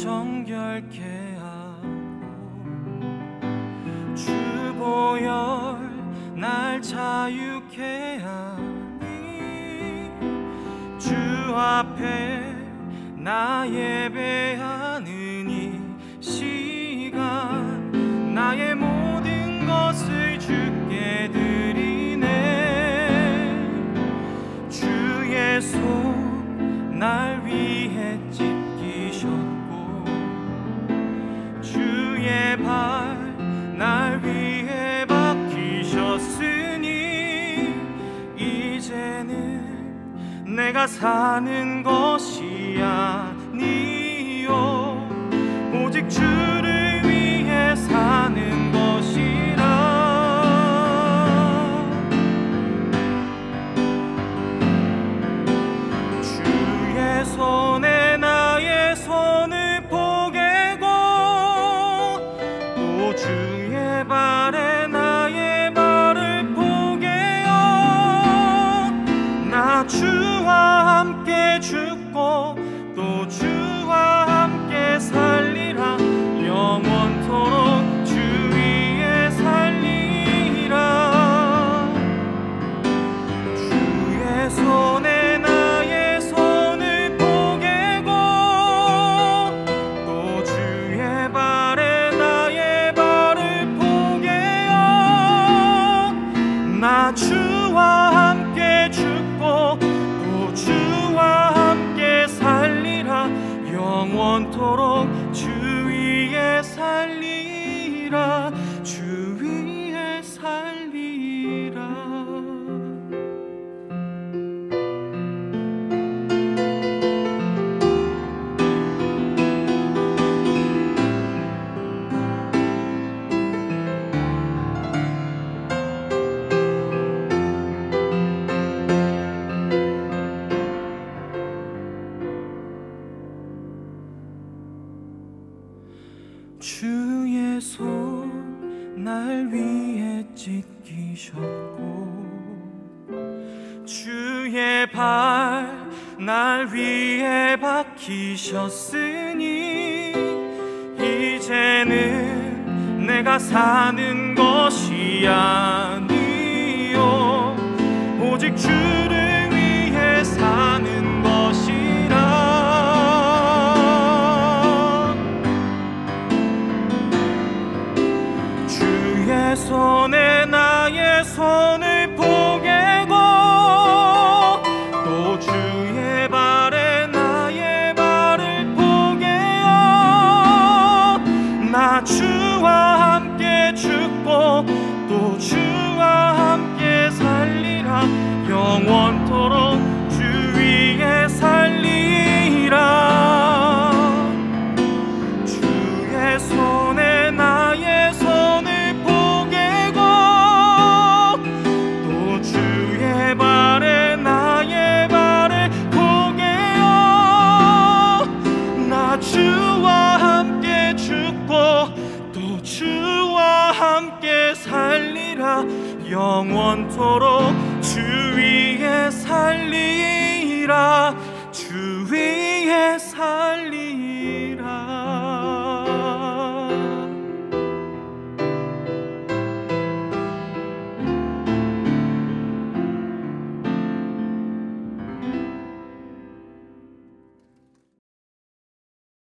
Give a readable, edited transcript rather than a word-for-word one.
정결케 하고 주 보혈 날 자유케 하니 주 앞에 나 예배하는 이 시간 나의 모든 것을 주께 드리네. 주의 손 날 위해 찢기셨고 주의 발 날 위해 박히셨으니 이제는 내가 사는 것이 아니요 오직 주를 위해 사는 것이라. 주의 손에 나의 손을 포개고 또 주의 발에 나의 발을 포개어 나 주와 함께 죽고 또 주와 함께 살리라. 영원토록 주 위에 살리라. 주의 손에 나의 손을 포개고 또 주의 발에 나의 발을 포개어 나 주와 함께 죽고 또 주와 함께 살리라. 영원토록 주 위에 살리라. 주 위에 살리라. 주의 손 날 위해 찢기셨고 주의 발 날 위해 박히셨으니 이제는 내가 사는 것이 아니요 오직 주를 위해 사는 것이라. 주의 손에 나의 손을 포개고 또 주의 발에 나의 발을 포개어 나 주와 함께 죽고 또 주와 함께 살리라. 영원토록 주 위에 살리라. 주의 손에 나의 손을 포개고 또 주의 발에 나의 발을 포개어 나 주와 함께 죽고 또 주와 함께 살리라. 영원토록 주 위에 살리라. 주 위에 살리라.